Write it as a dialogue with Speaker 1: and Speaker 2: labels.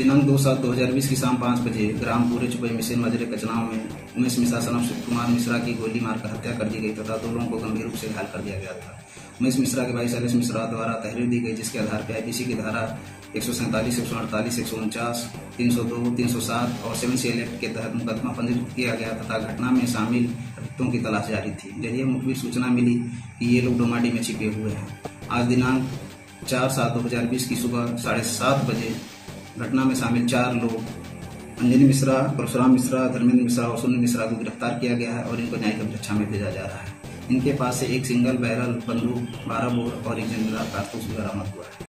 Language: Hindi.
Speaker 1: दिनांक 2/7/2020 की शाम 5 बजे ग्राम पूरे चुपई मिशन मजरे कचनाव में उमेश मिश्रा सनम शिव कुमार मिश्रा की गोली मारकर हत्या कर दी गई तथा 2 लोगों को गंभीर रूप से घायल कर दिया गया था। उमेश मिश्रा के भाई शैलेश मिश्रा द्वारा तहरीर दी गई, जिसके आधार पर आईपीसी की धारा 147, 148, 149, 302, 307 और 7CL एक्ट के तहत मुकदमा पंजीकृत किया गया तथा घटना में शामिल अभियुक्तों की तलाश जारी थी। जरिए मुखबिर सूचना मिली कि ये लोग डोमाडी में छिपे हुए हैं। आज दिनांक 4/7/2020 की सुबह 7:30 बजे घटना में शामिल 4 लोग अंजनी मिश्रा, परशुराम मिश्रा, धर्मेंद्र मिश्रा और सुनील मिश्रा को गिरफ्तार किया गया है और इनको न्यायिक अभिरक्षा में भेजा जा रहा है। इनके पास से एक सिंगल बैरल बंदूक, 12 बोर और एक जिंदा कारतूस बरामद हुआ है।